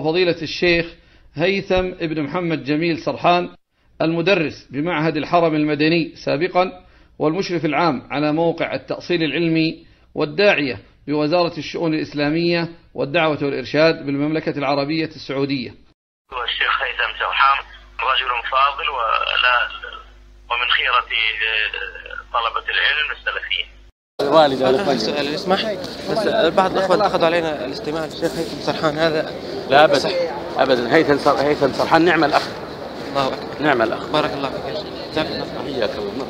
فضيلة الشيخ هيثم ابن محمد جميل سرحان، المدرس بمعهد الحرم المدني سابقا والمشرف العام على موقع التأصيل العلمي والداعية بوزارة الشؤون الإسلامية والدعوة والإرشاد بالمملكة العربية السعودية. والشيخ هيثم سرحان رجل فاضل ومن خيرة طلبة العلم السلفيين. الوالد هذا سؤال اسمح، بس بعض الأخوان أخذوا علينا الاستماع للشيخ هيثم سرحان هذا. لا أبدا أبدا، هيثم سرحان نعم الأخ. الله أكبر. نعم الأخ. بارك الله فيك يا شيخ. جزاك الله خير. حياك الله.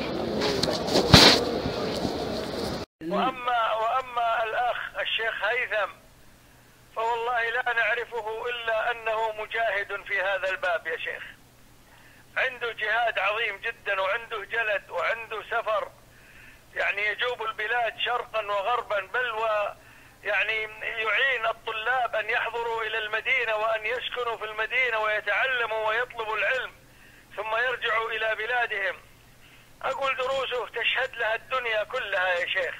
وأما الأخ الشيخ هيثم فوالله لا نعرفه إلا أنه مجاهد في هذا الباب يا شيخ. عنده جهاد عظيم جدا وعنده جلد وعنده سفر، يعني يجوب البلاد شرقا وغربا، بل ويعني يعين الطلاب أن يحضروا إلى المدينة وأن يسكنوا في المدينة ويتعلموا ويطلبوا العلم ثم يرجعوا إلى بلادهم. أقول دروسه تشهد لها الدنيا كلها يا شيخ،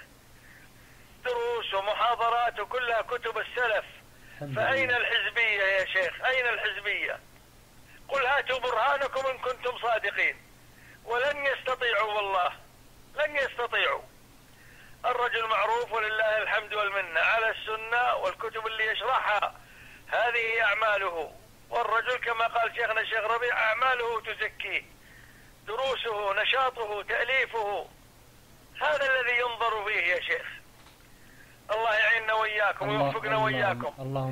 دروس ومحاضرات كلها كتب السلف. فأين الحزبية يا شيخ؟ أين الحزبية؟ قل هاتوا برهانكم إن كنتم صادقين، ولن يستطيعوا والله، لن يستطيعوا. الرجل معروف ولله الحمد والمنة على السنة والكتب اللي يشرحها هذه أعماله، والرجل كما قال شيخنا الشيخ ربيع أعماله تزكيه، دروسه نشاطه تأليفه، هذا الذي ينظر فيه يا شيخ. الله يعيننا وإياكم ويوفقنا وإياكم.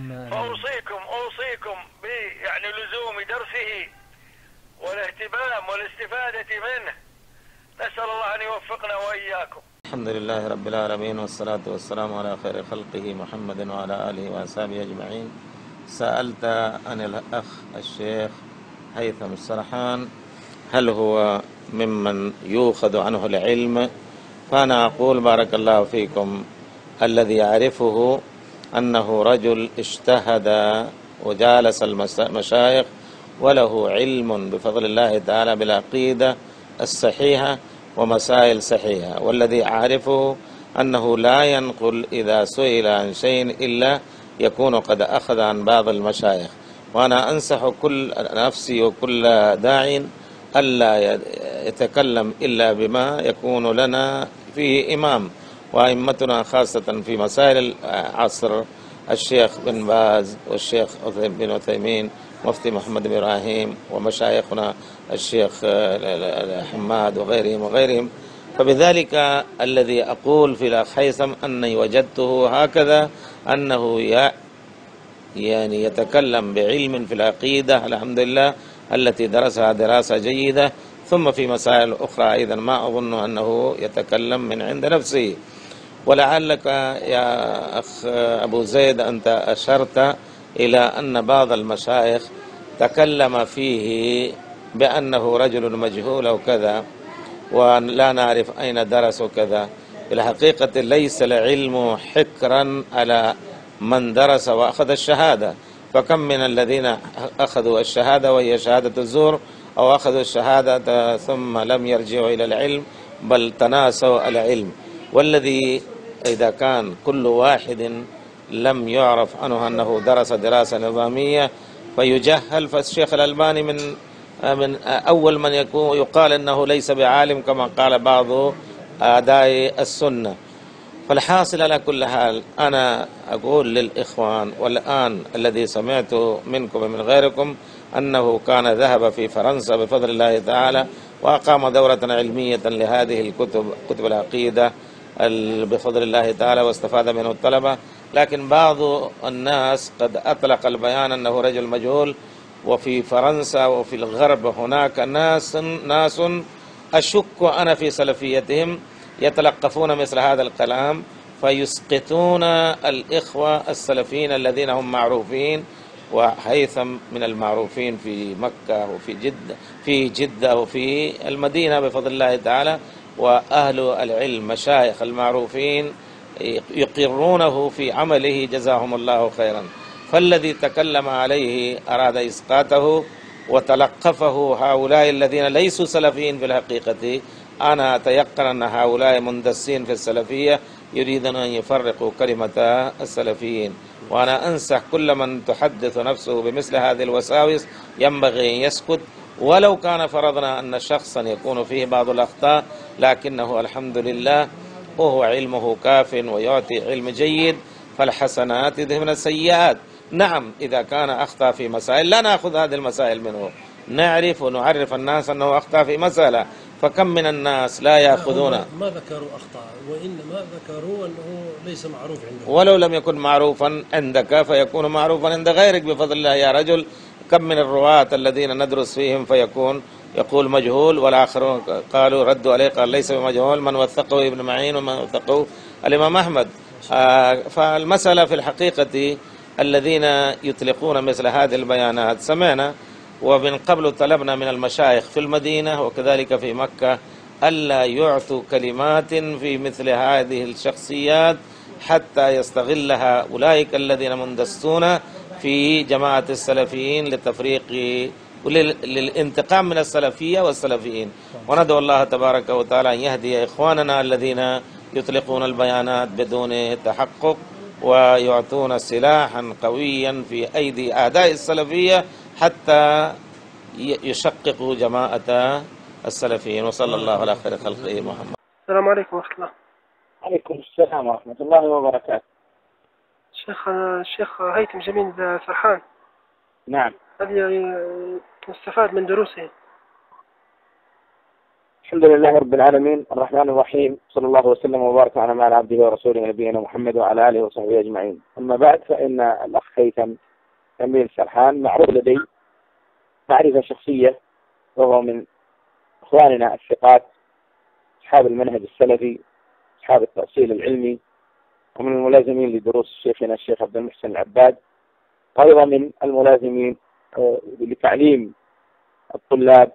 فأوصيكم يعني لزوم درسه والاهتمام والاستفادة منه. نسأل الله أن يوفقنا وإياكم. الحمد لله رب العالمين، والصلاة والسلام على خير خلقه محمد وعلى آله وأصحابه أجمعين. سألت عن الأخ الشيخ هيثم سرحان هل هو ممن يؤخذ عنه العلم؟ فأنا أقول بارك الله فيكم، الذي يعرفه أنه رجل اجتهد وجالس المشايخ وله علم بفضل الله تعالى بالعقيدة الصحيحة ومسائل صحيحة، والذي أعرفه أنه لا ينقل إذا سئل عن شيء إلا يكون قد أخذ عن بعض المشايخ. وأنا أنصح كل نفسي وكل داع ألا يتكلم إلا بما يكون لنا فيه إمام، وأئمتنا خاصة في مسائل العصر الشيخ بن باز والشيخ بن عثيمين مفتي محمد بن إبراهيم ومشايخنا الشيخ حماد وغيرهم. فبذلك الذي أقول في الأخ هيثم أني وجدته هكذا، أنه يعني يتكلم بعلم في العقيدة الحمد لله التي درسها دراسة جيدة، ثم في مسائل أخرى أيضا ما أظن أنه يتكلم من عند نفسه. ولعلك يا أخ أبو زيد أنت أشرت إلى أن بعض المشايخ تكلم فيه بأنه رجل مجهول أو كذا ولا نعرف أين درس وكذا. في الحقيقة ليس العلم حكرا على من درس وأخذ الشهادة، فكم من الذين أخذوا الشهادة وهي شهادة الزور، أو أخذوا الشهادة ثم لم يرجعوا إلى العلم بل تناسوا العلم. والذي إذا كان كل واحد لم يعرف عنه أنه درس دراسة نظامية فيجهل، فالشيخ الألباني من أول من يقال أنه ليس بعالم كما قال بعض أعداء السنة. فالحاصل على كل حال أنا أقول للإخوان، والآن الذي سمعته منكم ومن غيركم أنه كان ذهب في فرنسا بفضل الله تعالى وأقام دورة علمية لهذه الكتب، كتب العقيدة بفضل الله تعالى، واستفاد منه الطلبة. لكن بعض الناس قد أطلق البيان أنه رجل مجهول، وفي فرنسا وفي الغرب هناك ناس أشك أنا في سلفيتهم يتلقفون مثل هذا الكلام فيسقطون الإخوة السلفيين الذين هم معروفين. وهيثم من المعروفين في مكة وفي جدة وفي المدينة بفضل الله تعالى، وأهل العلم مشايخ المعروفين يقرونه في عمله جزاهم الله خيرا. فالذي تكلم عليه أراد إسقاطه وتلقفه هؤلاء الذين ليسوا سلفيين في الحقيقة. أنا أتيقن أن هؤلاء مندسين في السلفية يريدون أن يفرقوا كلمة السلفيين. وأنا أنصح كل من تحدث نفسه بمثل هذه الوساوس ينبغي أن يسكت، ولو كان فرضنا أن شخصا يكون فيه بعض الأخطاء، لكنه الحمد لله وهو علمه كاف ويعطي علم جيد، فالحسنات يذهبن السيئات. نعم إذا كان أخطأ في مسائل لا نأخذ هذه المسائل منه، نعرف ونعرف الناس أنه أخطأ في مسألة، فكم من الناس لا يأخذون. ما ذكروا أخطاء، وإنما ذكروا أنه ليس معروف عندهم. ولو لم يكن معروفا عندك فيكون معروفا عند غيرك بفضل الله يا رجل. كم من الرواة الذين ندرس فيهم فيكون يقول مجهول، والآخرون قالوا ردوا عليه قال ليس بمجهول، من وثقه ابن معين ومن وثقه الإمام أحمد. فالمسألة في الحقيقة الذين يطلقون مثل هذه البيانات سمعنا، ومن قبل طلبنا من المشايخ في المدينة وكذلك في مكة ألا يعطوا كلمات في مثل هذه الشخصيات حتى يستغلها أولئك الذين مندسون في جماعة السلفيين للتفريق للانتقام من السلفية والسلفيين. وندعو الله تبارك وتعالى أن يهدي إخواننا الذين يطلقون البيانات بدون تحقق ويعطون سلاحا قويا في أيدي أعداء السلفية حتى يشققوا جماعة السلفيين. وصلى الله على خير خلقه محمد. السلام عليكم ورحمة الله. عليكم السلام ورحمة الله وبركاته. الشيخ هيثم جميل سرحان. نعم. هذه نستفاد من دروسه. الحمد لله رب العالمين الرحمن الرحيم، صلى الله وسلم وبارك على مع عبده ورسوله نبينا محمد وعلى آله وصحبه أجمعين. أما بعد، فإن الأخ هيثم جميل سرحان معروف لدي معرفة شخصية، وهو من إخواننا الثقات أصحاب المنهج السلفي، أصحاب التأصيل العلمي، ومن الملازمين لدروس شيخنا الشيخ عبد المحسن العباد، وأيضا من الملازمين لتعليم الطلاب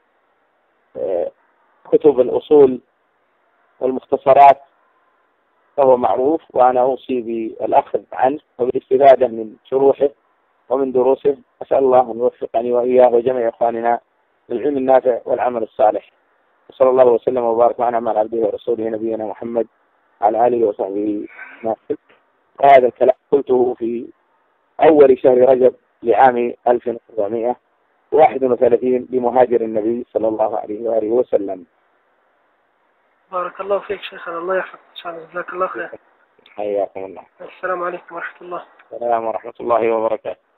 كتب الأصول والمختصرات، فهو معروف. وأنا أوصي بالأخذ عنه وبالاستفادة من شروحه ومن دروسه. أسأل الله أن يوفقني وإياه وجميع إخواننا للعلم النافع والعمل الصالح. وصلى الله وسلم وبارك على عبده ورسوله نبينا محمد على آله وصحبه وسلم. وهذا الكلام قلته في أول شهر رجب لعام 1431 بمهاجر النبي صلى الله عليه وآله وسلم. بارك الله فيك شيخنا، الله يحفظك إن شاء الله. جزاك الله خير. حياكم الله. السلام عليكم ورحمة الله. السلام ورحمة الله وبركاته.